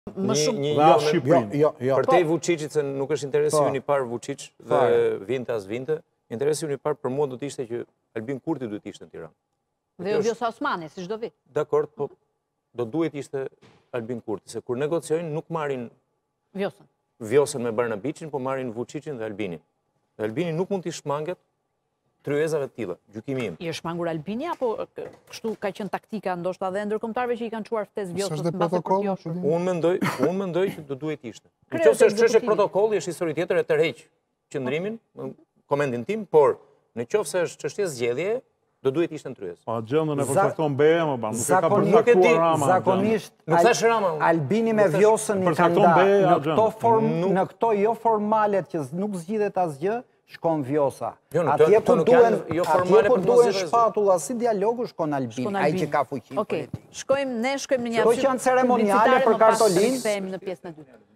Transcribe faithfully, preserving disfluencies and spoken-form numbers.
Më shumë Një Dhe jo, as Shqipërinë. Jo, jo. për te Vučićit, se nuk është interesi Po. unë i parë Vučić dhe vinte as vinte, interesi unë i parë për mua do të ishte që Albin Kurti duhet ishte në Tiranë. Dhe jo Vjosa Osmani, si çdo vit. Dakord, po do duhet ishte Albin Kurti, se kur negociojnë nuk marrin Vjosën. Vjosën me Barnabiçin, po marrin Vučićin dhe Albinin. Dhe Albini nuk mund t'i shmanget tryezave të tilla, gjykimi im. I është shmangur Albini, apo kështu ka qenë taktika ndoshta dhe ndërkombëtarëve që i kanë çuar ftesë Vjosës mbase kur jo shumë. Unë mendoj, unë mendoj që do duhet ishte. Në Kreu qoftë se të është çështje ekzekutivi. protokolli, është histori tjetër e tërheq qëndrimin, komendin tim, por në qoftë se është çështje zgjedhje, do duhet ishte në tryezë. Pa gjendën e përcakton Beja, më ban. Nuk e ka Zakonisht- përcaktuar Rama. Zakonisht, Nuk Al- thash Rama, unë. Albini me Nuk thash- Vjosën i Për ka cakton nda. Beja, Në Xhan. këto form, Nuk- në këto jo formalet që nuk zgjidhet asgjë, shkon Vjosa. Jo, në Atje këto- ku këto nuk duhen, janë jo atje formale ku për të duhen mos zgjedhur. shpatulla si dialogu shkon Albini, Shkon ai Albini. që ka fuqi Okej, politik. shkojmë, ne shkojmë në një Këto që janë ceremoniale publicitare, për më pas kartolinë. kthehemi në pjesën e dytë.